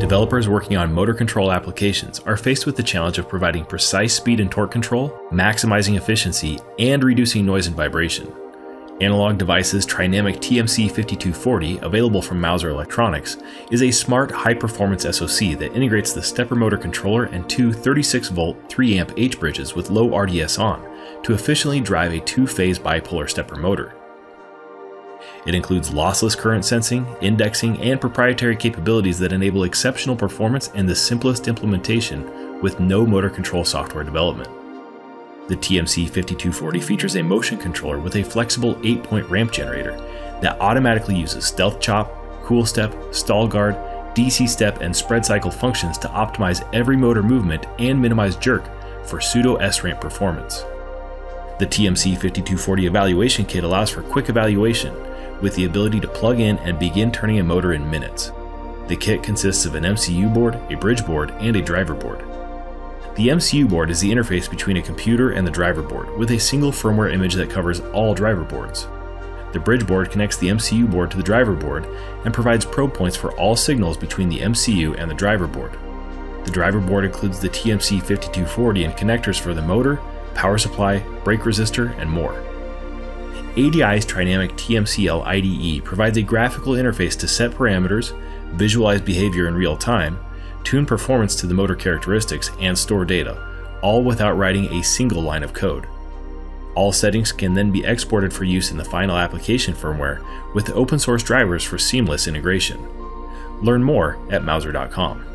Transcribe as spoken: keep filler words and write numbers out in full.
Developers working on motor control applications are faced with the challenge of providing precise speed and torque control, maximizing efficiency, and reducing noise and vibration. Analog Devices Trinamic T M C fifty-two forty, available from Mouser Electronics, is a smart, high-performance S O C that integrates the stepper motor controller and two thirty-six volt, three amp H bridges with low R D S on to efficiently drive a two-phase bipolar stepper motor. It includes lossless current sensing, indexing, and proprietary capabilities that enable exceptional performance and the simplest implementation with no motor control software development. The T M C fifty-two forty features a motion controller with a flexible eight point ramp generator that automatically uses stealth chop, cool step, stall guard, D C step, and spread cycle functions to optimize every motor movement and minimize jerk for pseudo S ramp performance. The T M C fifty-two forty Evaluation Kit allows for quick evaluation, with the ability to plug in and begin turning a motor in minutes. The kit consists of an M C U board, a bridge board, and a driver board. The M C U board is the interface between a computer and the driver board, with a single firmware image that covers all driver boards. The bridge board connects the M C U board to the driver board and provides probe points for all signals between the M C U and the driver board. The driver board includes the T M C fifty-two forty and connectors for the motor, power supply, brake resistor, and more. A D I's Trinamic T M C L I D E provides a graphical interface to set parameters, visualize behavior in real time, tune performance to the motor characteristics, and store data, all without writing a single line of code. All settings can then be exported for use in the final application firmware with open source drivers for seamless integration. Learn more at mouser dot com.